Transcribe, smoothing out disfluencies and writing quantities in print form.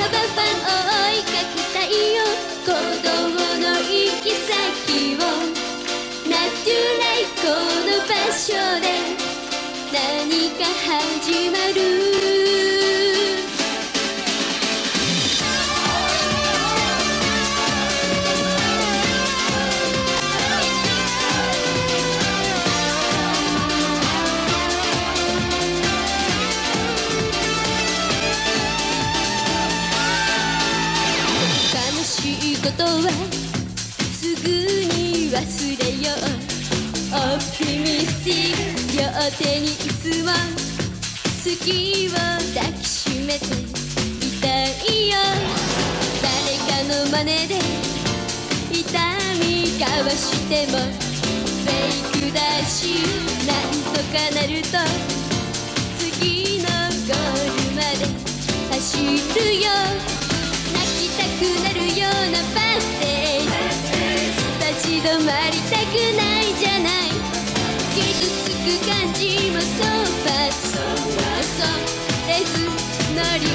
ババン追いかけたいよ。鼓動の行き先をナチュライこの場所で何か始まる。悲しいことはすぐに忘れよう。オプティミスティック両手にいつも好きを抱きしめていたいよ。誰かの真似で痛み交わしてもフェイクだしなんとかなると次のゴールまで走るよ。泣きたくなるようなバースデー立ち止まりたくないじゃない。傷つく感じもそうファストレス乗り